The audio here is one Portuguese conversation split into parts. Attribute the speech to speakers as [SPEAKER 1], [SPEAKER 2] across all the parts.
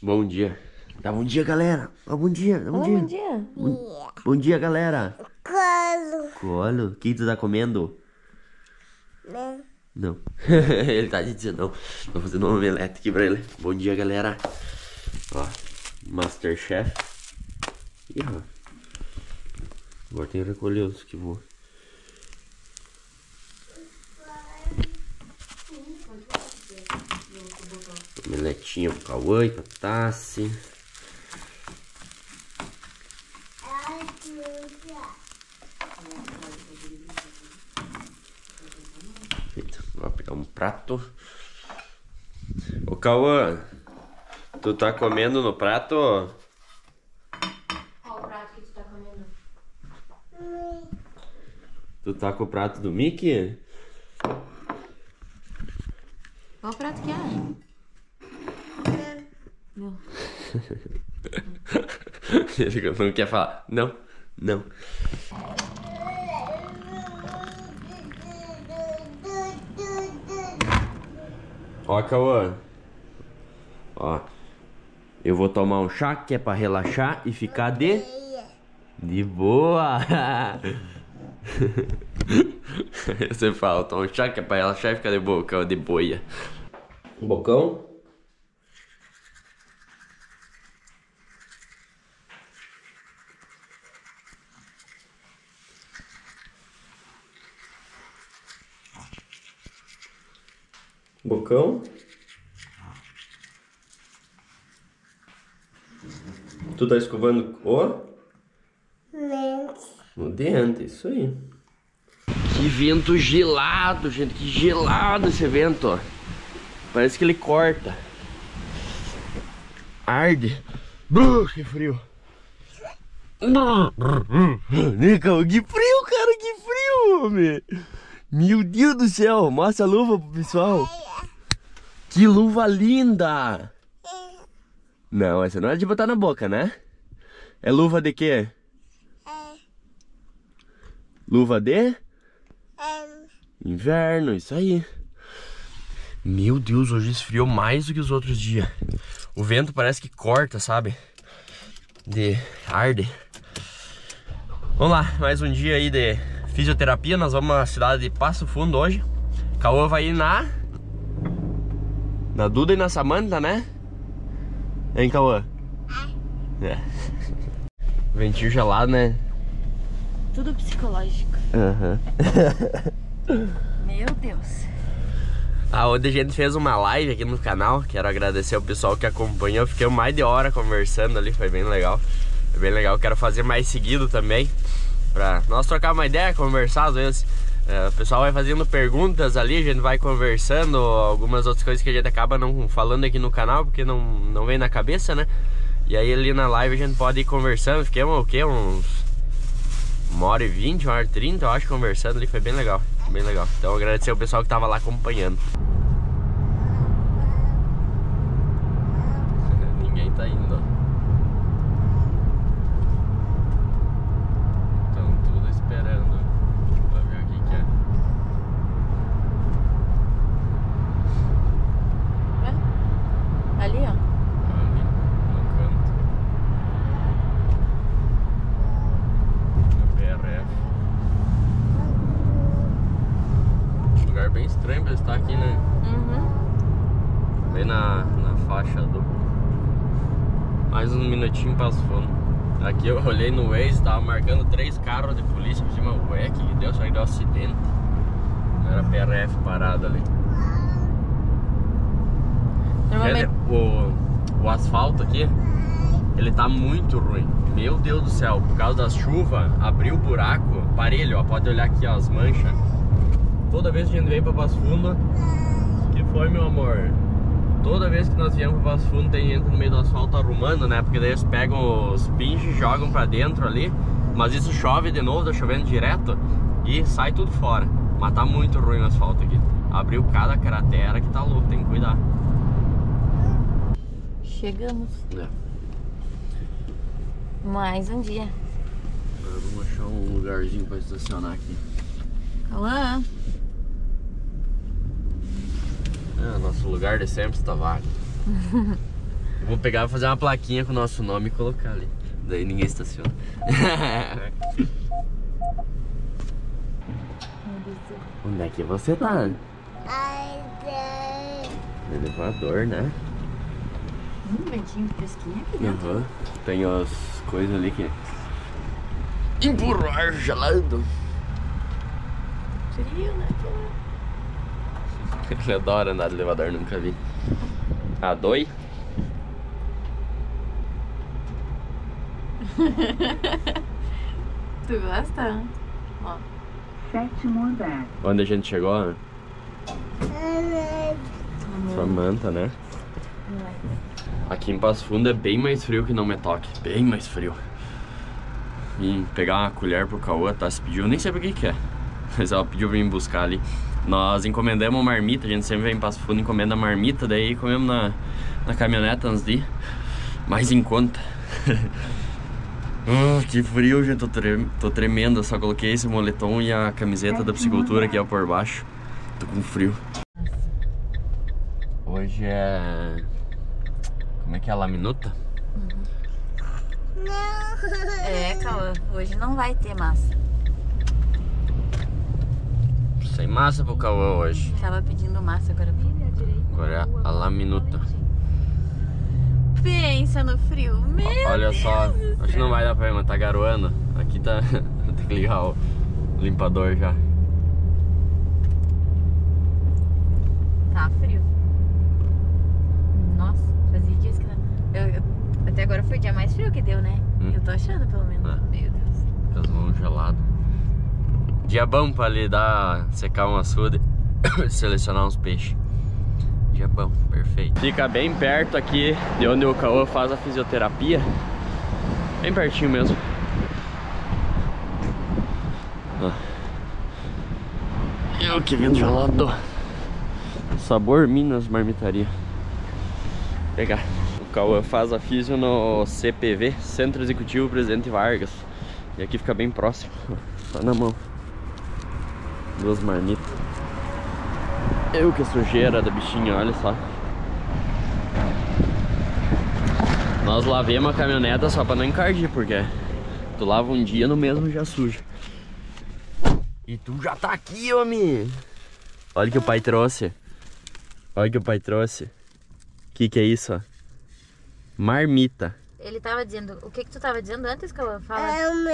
[SPEAKER 1] Bom dia. Dá bom dia, galera. Dá bom dia, dá bom
[SPEAKER 2] Olá,
[SPEAKER 1] dia.
[SPEAKER 2] bom dia.
[SPEAKER 1] Bom dia, galera.
[SPEAKER 3] Colo.
[SPEAKER 1] Colo. O que tu tá comendo?
[SPEAKER 3] Não.
[SPEAKER 1] Não. Ele tá dizendo não. Tô fazendo uma omelete aqui pra ele. Bom dia, galera. Ó, Masterchef. Ih, ó. Agora tem que recolher os que voam. Omeletinha pro Cauã e pra Tassi. Eita, vou pegar um prato. Ô Cauã, tu tá comendo no prato?
[SPEAKER 2] Qual o prato que tu tá comendo?
[SPEAKER 1] Tu tá com o prato do Mickey?
[SPEAKER 2] Qual prato que é? Não.
[SPEAKER 1] Ele não quer falar. Não, não. Ó, Cauã. Ó. Eu vou tomar um chá que é pra relaxar e ficar de boa. Você fala, toma um chá que é pra relaxar e ficar de boa, Cauã, de boia. Um bocão. Bocão. Tu tá escovando o dente, isso aí. Que vento gelado, gente, que gelado esse vento, ó. Parece que ele corta. Arde. Que frio. Nicão, que frio, cara, que frio, homem. Meu Deus do céu, mostra a luva pro pessoal. Que luva linda. Não, essa não é de botar na boca, né? É luva de quê? Luva de? Inverno, isso aí. Meu Deus, hoje esfriou mais do que os outros dias. O vento parece que corta, sabe? De arde. Vamos lá, mais um dia aí de fisioterapia. Nós vamos à cidade de Passo Fundo hoje. Cauã vai ir na Duda e na Samanta, né? Hein, Cauã? É. Ventinho gelado, né?
[SPEAKER 2] Tudo psicológico.
[SPEAKER 1] Aham.
[SPEAKER 2] Meu Deus.
[SPEAKER 1] Hoje a gente fez uma live aqui no canal. Quero agradecer o pessoal que acompanhou. Fiquei mais de hora conversando ali, foi bem legal. Foi bem legal, quero fazer mais seguido também, pra nós trocar uma ideia, conversar às vezes. O pessoal vai fazendo perguntas ali, a gente vai conversando, algumas outras coisas que a gente acaba não falando aqui no canal, porque não vem na cabeça, né? E aí ali na live a gente pode ir conversando. Fiquemos o quê? Uns 1h20, 1h30, eu acho, conversando ali, foi bem legal, bem legal. Então agradecer o pessoal que tava lá acompanhando. Ninguém tá indo, ó. Estão tudo esperando pra ver o que que é.
[SPEAKER 2] Ali, ó.
[SPEAKER 1] Ali, no canto. No PRF. Lugar bem estranho pra estar aqui, né?
[SPEAKER 2] Uhum.
[SPEAKER 1] Bem na faixa do... Mais uns minutinhos Passo Fundo. Aqui eu olhei no Waze, tava marcando 3 carros de polícia por cima. Ué, que deu? Será que deu acidente? Não era PRF parado ali.
[SPEAKER 2] Normalmente...
[SPEAKER 1] O asfalto aqui, ele tá muito ruim. Meu Deus do céu, por causa das chuvas, abriu o buraco, parelho, ó. Pode olhar aqui, ó, as manchas. Toda vez que a gente veio pra Passo Fundo, que foi, meu amor? Toda vez que nós viemos pra Passo Fundo tem gente no meio do asfalto arrumando, né? Porque daí eles pegam os pinches e jogam pra dentro ali. Mas isso chove de novo, tá chovendo direto e sai tudo fora. Mas tá muito ruim o asfalto aqui. Abriu cada cratera que tá louco, tem que cuidar.
[SPEAKER 2] Chegamos.
[SPEAKER 1] É.
[SPEAKER 2] Mais um dia.
[SPEAKER 1] Agora vamos achar um lugarzinho pra estacionar aqui.
[SPEAKER 2] Cauã.
[SPEAKER 1] Nosso lugar de sempre está vago. Vou pegar e fazer uma plaquinha com o nosso nome e colocar ali. Daí ninguém estaciona. Onde é que você tá? Elevador, né?
[SPEAKER 2] Ventinho fresquinho aqui dentro.
[SPEAKER 1] Uhum. Tem as coisas ali que... Empurra ar gelado.
[SPEAKER 2] Frio, né?
[SPEAKER 1] Ele adora andar de elevador, nunca vi. Ah, dói?
[SPEAKER 2] Tu gosta? Ó.
[SPEAKER 4] Sétimo andar.
[SPEAKER 1] Onde a gente chegou, né? Samanta, né? Aqui em Passo Fundo é bem mais frio que Não Me Toque. Bem mais frio. E pegar uma colher pro Cauã, tá? Se pediu, nem sei por que é. Mas ela pediu pra vir buscar ali. Nós encomendamos uma marmita, a gente sempre vem em Passo Fundo, encomenda a marmita, daí comemos na caminhonete antes de ir. Mais em conta. Que frio, gente, tô tremendo. Só coloquei esse moletom e a camiseta da piscicultura aqui ó, por baixo. Tô com frio. Hoje é... Como é que é? Laminuta?
[SPEAKER 2] É, Cauã, hoje não vai ter massa.
[SPEAKER 1] Sem massa pro Cauã hoje.
[SPEAKER 2] Tava pedindo massa agora.
[SPEAKER 1] Agora é a laminuta.
[SPEAKER 2] Pensa no frio. Meu
[SPEAKER 1] Olha
[SPEAKER 2] Deus
[SPEAKER 1] só,
[SPEAKER 2] do céu.
[SPEAKER 1] acho que não vai dar pra ver, mas tá garoando. Aqui tá... Tem que ligar o limpador já.
[SPEAKER 2] Tá frio. Nossa, fazia dias que não... Até agora foi o dia mais frio que deu, né? Eu tô achando, pelo menos.
[SPEAKER 1] É.
[SPEAKER 2] Meu Deus.
[SPEAKER 1] Com as mãos geladas. Dia bom pra ali dar, secar um açude e selecionar uns peixes. Dia bom, perfeito. Fica bem perto aqui de onde o Cauã faz a fisioterapia. Bem pertinho mesmo. Eu que vendo gelado. Sabor Minas Marmitaria. Vou pegar. O Cauã faz a fisio no CPV, Centro Executivo Presidente Vargas. E aqui fica bem próximo. Tá na mão. Duas marmitas. Que sujeira da bichinha, olha só. Nós lavemos a caminhoneta só pra não encardir, porque tu lava um dia no mesmo já suja. E tu já tá aqui, homem. Olha o que o pai trouxe. Olha o que o pai trouxe. Que é isso, ó? Marmita.
[SPEAKER 2] Ele tava dizendo... O que tu tava dizendo antes, Cauã? Fala.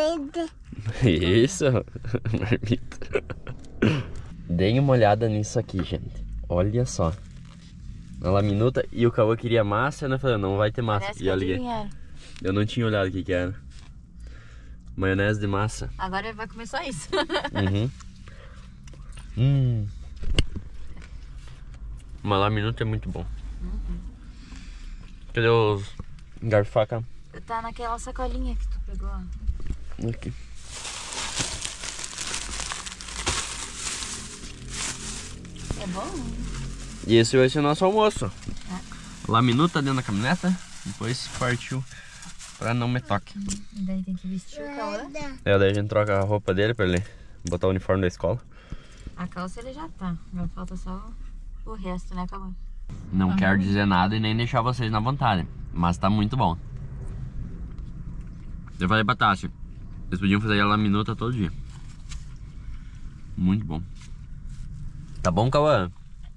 [SPEAKER 1] Isso, marmita. Deem uma olhada nisso aqui, gente. Olha só. A laminuta. E o Cauã queria massa, né? Falei, não vai ter massa.
[SPEAKER 2] Parece
[SPEAKER 1] E
[SPEAKER 2] que
[SPEAKER 1] eu liguei.
[SPEAKER 2] adivinharam.
[SPEAKER 1] Eu não tinha olhado o que era. Maionese de massa.
[SPEAKER 2] Agora vai comer só isso.
[SPEAKER 1] Uma laminuta é muito bom. Cadê os garfo e faca?
[SPEAKER 2] Tá naquela sacolinha que tu pegou.
[SPEAKER 1] Aqui.
[SPEAKER 2] É bom?
[SPEAKER 1] E esse vai ser o nosso almoço. Laminuta dentro da caminhoneta. Depois partiu pra Não Me Toque.
[SPEAKER 2] E daí tem que vestir o Cauã.
[SPEAKER 1] Daí a gente troca a roupa dele pra ele botar o uniforme da escola.
[SPEAKER 2] A calça ele já tá. Vai falta só o resto, né, Cauã?
[SPEAKER 1] Não quero dizer nada e nem deixar vocês na vontade. Mas tá muito bom. Eu falei pra Tássia, eles podiam fazer a laminuta todo dia. Muito bom. Tá bom, Cauã?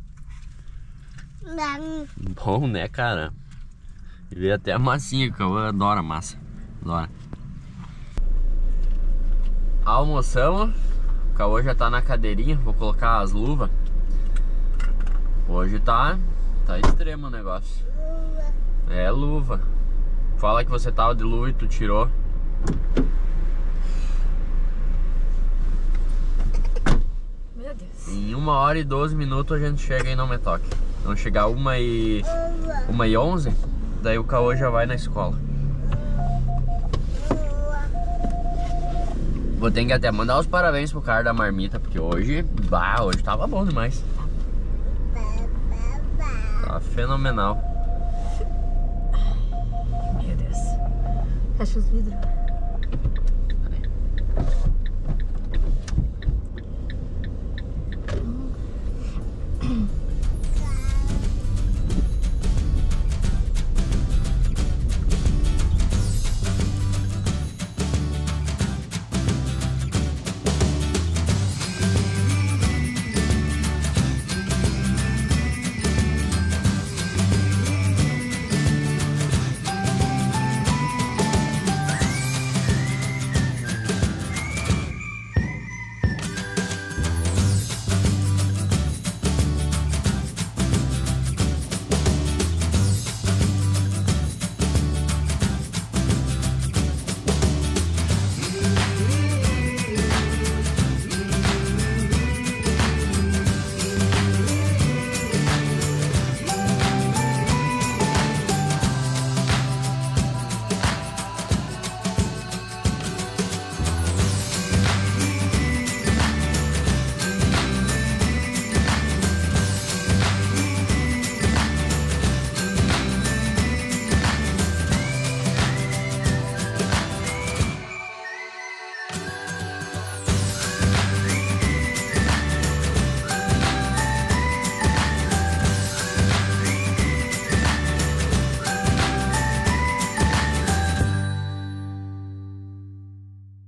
[SPEAKER 1] Bom, né, cara? E veio até a massinha, que o Cauã adora massa. Adora. Almoçamos. O Cauã já tá na cadeirinha. Vou colocar as luvas. Hoje tá extremo o negócio. É luva. Fala que você tava de luva e tu tirou.
[SPEAKER 2] Meu Deus.
[SPEAKER 1] Em 1 hora e 12 minutos a gente chega em Não Me Toque. Então chegar 1h11, daí o Cauã já vai na escola. Vou ter que até mandar os parabéns pro cara da marmita, porque hoje tava bom demais. Tá fenomenal.
[SPEAKER 2] Meu Deus. Fecha os vidros.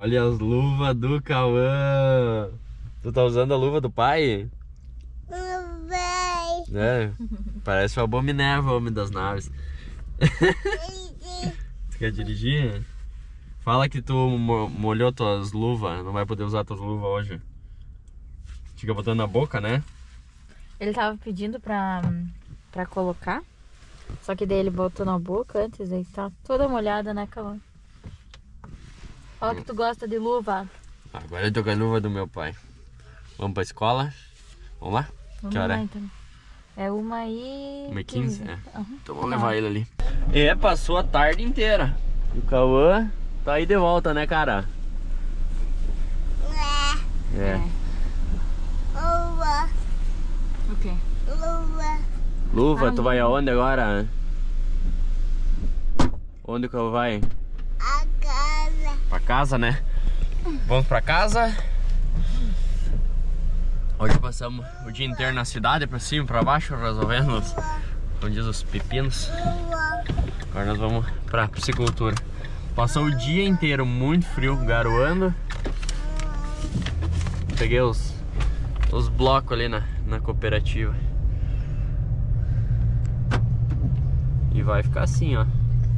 [SPEAKER 1] Olha as luvas do Cauã. Tu tá usando a luva do pai?
[SPEAKER 3] Não vai.
[SPEAKER 1] É, parece o Abominével, Homem das Naves. Tu quer dirigir? Fala que tu molhou tuas luvas, não vai poder usar tuas luvas hoje. Fica botando na boca, né?
[SPEAKER 2] Ele tava pedindo pra colocar, só que daí ele botou na boca antes, aí tá toda molhada, né, Cauã? Fala que tu gosta de luva.
[SPEAKER 1] Agora eu tô com a luva do meu pai. Vamos pra escola? Vamos lá?
[SPEAKER 2] Vamos
[SPEAKER 1] Que hora
[SPEAKER 2] lá,
[SPEAKER 1] é?
[SPEAKER 2] então. É 1h15.
[SPEAKER 1] É.
[SPEAKER 2] Uhum.
[SPEAKER 1] Então vamos levar ele ali. É, passou a tarde inteira. E o Cauã tá aí de volta, né, cara? É.
[SPEAKER 3] Luva.
[SPEAKER 2] O quê?
[SPEAKER 3] Luva.
[SPEAKER 1] Luva, tu vai aonde agora? Onde que eu vai?
[SPEAKER 3] A casa.
[SPEAKER 1] Pra casa, né? Vamos pra casa. Hoje passamos o dia inteiro na cidade, pra cima e pra baixo, resolvendo os, como diz, os pepinos.
[SPEAKER 3] Luva.
[SPEAKER 1] Agora nós vamos pra piscicultura. Passou o dia inteiro muito frio, garoando. Peguei os blocos ali na cooperativa. E vai ficar assim, ó.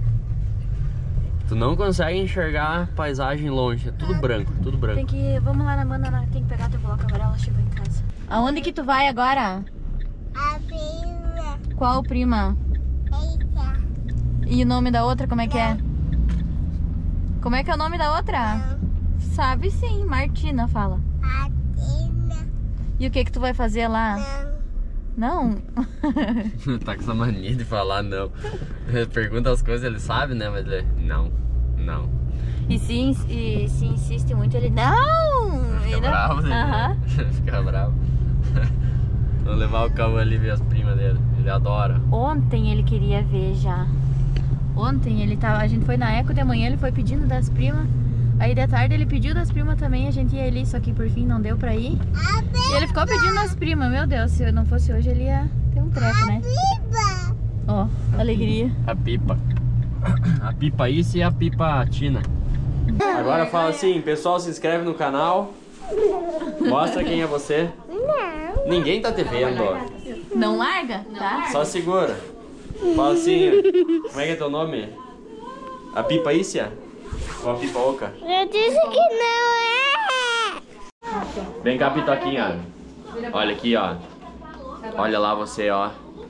[SPEAKER 1] Tu não consegue enxergar a paisagem longe, é tudo branco, tudo branco.
[SPEAKER 2] Tem que... Vamos lá na Mana, tem que pegar teu bloco agora, ela chegou em casa. Aonde que tu vai agora?
[SPEAKER 3] A prima.
[SPEAKER 2] Qual prima?
[SPEAKER 3] Eita.
[SPEAKER 2] E o nome da outra, como é que é? Como é que é o nome da outra? Sabe sim, Martina fala.
[SPEAKER 3] A prima.
[SPEAKER 2] E o que tu vai fazer lá? Não?
[SPEAKER 1] Tá com essa mania de falar não. Pergunta as coisas, ele sabe, né? Mas ele, não.
[SPEAKER 2] E se insiste muito, ele não!
[SPEAKER 1] Fica bravo, né?
[SPEAKER 2] Aham.
[SPEAKER 1] Fica bravo. Vou levar o Cauã ali ver as primas dele. Ele adora.
[SPEAKER 2] Ontem ele queria ver já. Ontem a gente foi na Eco de manhã, ele foi pedindo das primas. Aí de tarde ele pediu das primas também, a gente ia ali, só que por fim não deu pra ir. E ele ficou pedindo das primas, meu Deus, se não fosse hoje ele ia ter um treco, né?
[SPEAKER 3] Pipa.
[SPEAKER 2] Ó, alegria.
[SPEAKER 1] A pipa. A pipa isso e a pipa Tina. Agora fala assim, pessoal, se inscreve no canal. Mostra quem é você.
[SPEAKER 3] Não.
[SPEAKER 1] Ninguém tá te vendo, ó.
[SPEAKER 2] Não larga, tá?
[SPEAKER 1] Só segura. Fala assim, como é que é teu nome? A pipa Ícia? Ou a pipa Oca?
[SPEAKER 3] Eu disse que não é.
[SPEAKER 1] Vem cá, Pitoquinha. Olha aqui, ó. Olha lá você, ó.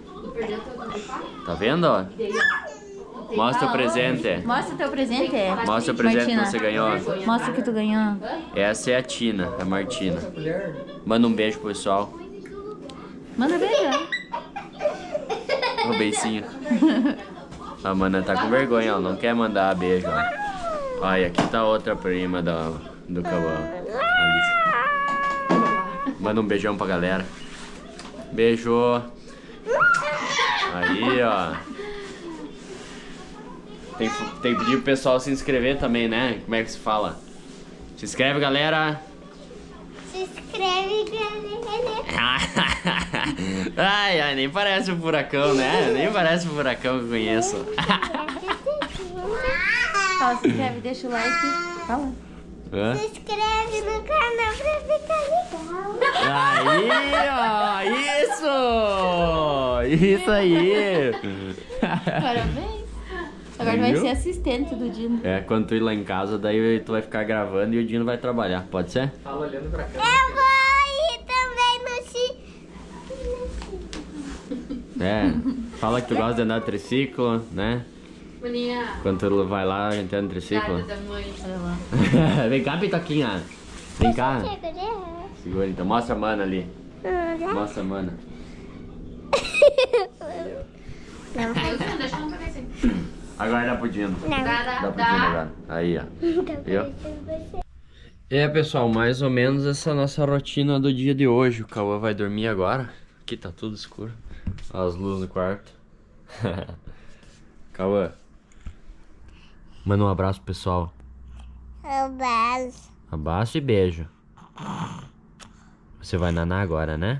[SPEAKER 1] Tá vendo, ó? Mostra o presente.
[SPEAKER 2] Mostra o teu presente.
[SPEAKER 1] Mostra o presente
[SPEAKER 2] Martina,
[SPEAKER 1] que você ganhou.
[SPEAKER 2] Mostra o que tu ganhou.
[SPEAKER 1] Essa é a Tina, a Martina. Manda um beijo pro pessoal.
[SPEAKER 2] Manda beijo.
[SPEAKER 1] Um beijinho. A Mana tá com vergonha, ela não quer mandar beijo, ó. Olha, aqui tá outra prima do Cauã. Alice. Manda um beijão pra galera. Beijo. Aí, ó. Tem que pedir pro pessoal se inscrever também, né? Como é que se fala? Se inscreve, galera.
[SPEAKER 3] Se inscreve, galera.
[SPEAKER 1] Ai, nem parece um furacão, né? Nem parece um furacão que eu conheço.
[SPEAKER 2] Fala, se inscreve, deixa o like. Fala.
[SPEAKER 1] Hã?
[SPEAKER 3] Se inscreve no canal pra ficar legal.
[SPEAKER 1] Aí, ó, isso aí.
[SPEAKER 2] Parabéns. Agora vai ser assistente do Dino.
[SPEAKER 1] É, quando tu ir lá em casa, daí tu vai ficar gravando e o Dino vai trabalhar, pode ser?
[SPEAKER 3] Eu vou ir também no
[SPEAKER 1] É, fala que tu gosta de andar de triciclo, né?
[SPEAKER 2] Maninha.
[SPEAKER 1] Quando tu vai lá, a gente anda de triciclo.
[SPEAKER 2] Da mãe. Olha lá.
[SPEAKER 1] Vem cá, Pitoquinha. Vem cá. Segura então, mostra a Mana ali. Mostra a Mana.
[SPEAKER 2] Deixa eu não pegar assim.
[SPEAKER 1] Agora dá pro Dino. Dá pro Dino agora. Aí, ó. Viu? É, pessoal, mais ou menos essa nossa rotina do dia de hoje. O Cauã vai dormir agora. Aqui tá tudo escuro. As luzes do quarto. Cauã, manda um abraço pro pessoal.
[SPEAKER 3] Abraço.
[SPEAKER 1] Abraço e beijo. Você vai nanar agora, né?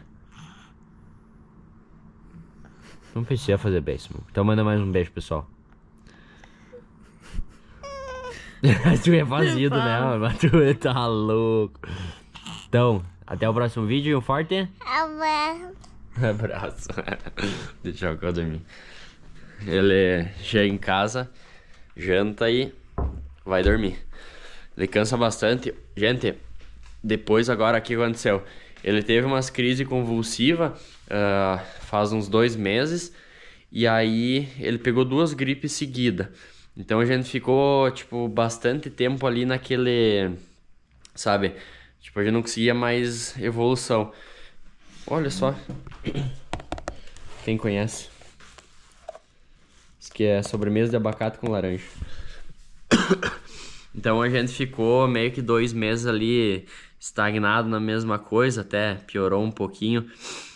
[SPEAKER 1] Não precisa fazer beijo. Então manda mais um beijo, pessoal. Tu é fazido, né? Mas tu tá louco. Então, até o próximo vídeo e um forte abraço. Deixa eu dormir. Ele chega em casa, janta e vai dormir. Ele cansa bastante. Gente, depois agora o que aconteceu? Ele teve umas crises convulsivas faz uns 2 meses. E aí ele pegou 2 gripes seguidas. Então a gente ficou, tipo, bastante tempo ali naquele... Sabe? Tipo, a gente não conseguia mais evolução. Olha só. Quem conhece? Isso aqui é sobremesa de abacate com laranja. Então a gente ficou meio que 2 meses ali estagnado na mesma coisa, até piorou um pouquinho.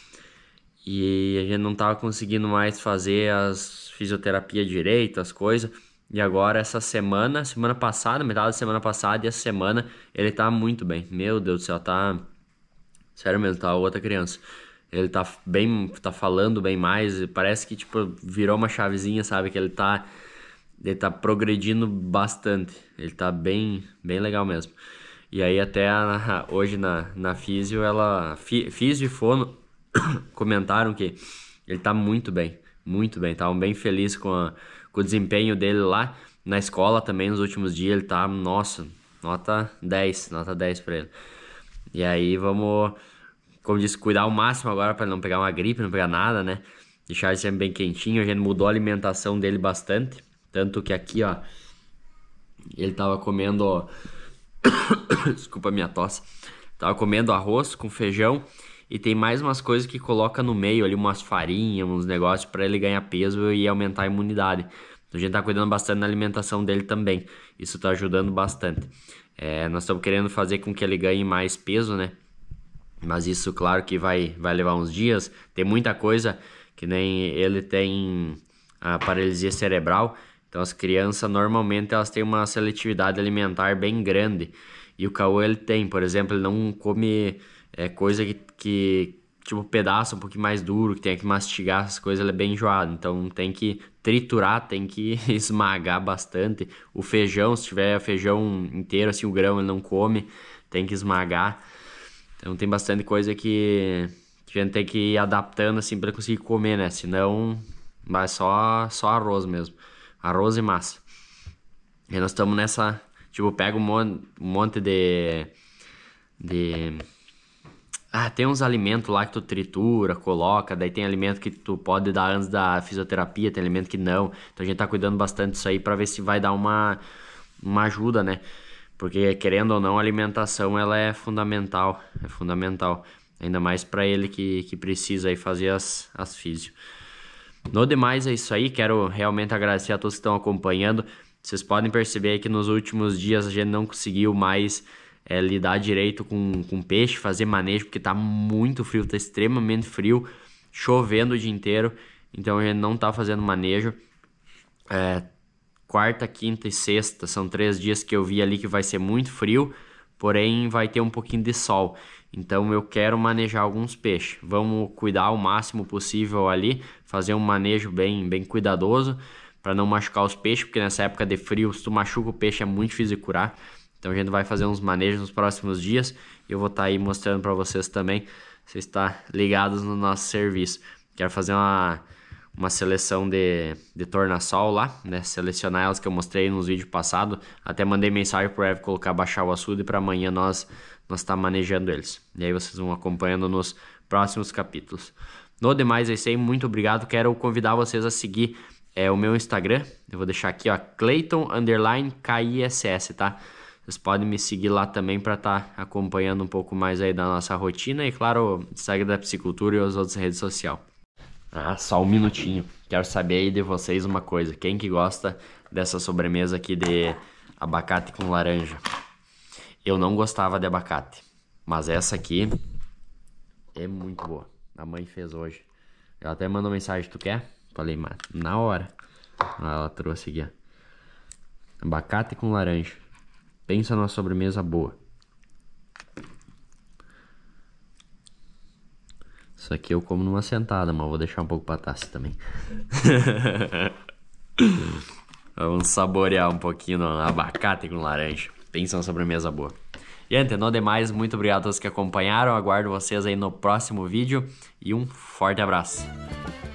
[SPEAKER 1] E a gente não tava conseguindo mais fazer as fisioterapia direito, as coisas. E agora essa semana passada, metade da semana passada e essa semana, ele tá muito bem. Meu Deus do céu, tá... Sério mesmo, tá outra criança. Ele tá bem, tá falando bem mais. Parece que, tipo, virou uma chavezinha, sabe? Que ele tá progredindo bastante. Ele tá bem legal mesmo. E aí até hoje na físio, físio e fono comentaram que ele tá muito bem. Estavam bem felizes com o desempenho dele lá. Na escola também, nos últimos dias, ele tá, nossa, nota 10 pra ele. E aí vamos, como disse, cuidar ao máximo agora pra não pegar uma gripe, não pegar nada, né? Deixar ele sempre bem quentinho. A gente mudou a alimentação dele bastante. Tanto que aqui, ó, ele tava comendo... Desculpa a minha tosse. Tava comendo arroz com feijão. E tem mais umas coisas que coloca no meio ali, umas farinhas, uns negócios pra ele ganhar peso e aumentar a imunidade. Então a gente tá cuidando bastante da alimentação dele também. Isso tá ajudando bastante. Nós estamos querendo fazer com que ele ganhe mais peso, né? Mas isso, claro que vai levar uns dias. Tem muita coisa, que nem ele tem a paralisia cerebral. Então as crianças, normalmente, elas têm uma seletividade alimentar bem grande. E o Cauã, ele tem, por exemplo, ele não come coisa que tipo, pedaço um pouquinho mais duro, que tem que mastigar essas coisas, ele é bem enjoado. Então tem que triturar, tem que esmagar bastante. O feijão, se tiver feijão inteiro, assim, o grão ele não come, tem que esmagar. Então tem bastante coisa que a gente tem que ir adaptando, assim, para conseguir comer, né? Senão vai só arroz mesmo. Arroz e massa. E nós estamos nessa... Tipo, pega um monte de... tem uns alimentos lá que tu tritura, coloca, daí tem alimento que tu pode dar antes da fisioterapia, tem alimento que não. Então a gente tá cuidando bastante disso aí pra ver se vai dar uma ajuda, né? Porque querendo ou não, a alimentação ela é fundamental, Ainda mais pra ele que precisa aí fazer as físio. No demais é isso aí, quero realmente agradecer a todos que estão acompanhando. Vocês podem perceber aí que nos últimos dias a gente não conseguiu mais... lidar direito com peixe, fazer manejo, porque tá muito frio, tá extremamente frio, chovendo o dia inteiro, então a gente não tá fazendo manejo. Quarta, quinta e sexta são 3 dias que eu vi ali que vai ser muito frio, porém vai ter um pouquinho de sol, então eu quero manejar alguns peixes. Vamos cuidar ao máximo possível ali, fazer um manejo bem cuidadoso, para não machucar os peixes, porque nessa época de frio, se tu machuca o peixe é muito difícil de curar. Então a gente vai fazer uns manejos nos próximos dias e eu vou estar aí mostrando para vocês também. Vocês estão ligados no nosso serviço. Quero fazer uma seleção de tornassol lá, né? Selecionar elas que eu mostrei nos vídeos passados. Até mandei mensagem pro Ev baixar o açude para amanhã nós tá manejando eles. E aí vocês vão acompanhando nos próximos capítulos. No demais é isso aí, muito obrigado. Quero convidar vocês a seguir o meu Instagram. Eu vou deixar aqui, ó, Clayton_KISS, tá? Vocês podem me seguir lá também para estar acompanhando um pouco mais aí da nossa rotina. E claro, segue da Psicultura e as outras redes sociais. Só um minutinho. Quero saber aí de vocês uma coisa. Quem que gosta dessa sobremesa aqui de abacate com laranja? Eu não gostava de abacate. Mas essa aqui é muito boa. A mãe fez hoje. Ela até mandou mensagem, tu quer? Falei, mas na hora. Ela trouxe aqui, ó. Abacate com laranja. Pensa numa sobremesa boa. Isso aqui eu como numa sentada, mas vou deixar um pouco pra taça também. Vamos saborear um pouquinho no abacate com laranja. Pensa uma sobremesa boa. Gente, não demais, muito obrigado a todos que acompanharam. Aguardo vocês aí no próximo vídeo e um forte abraço.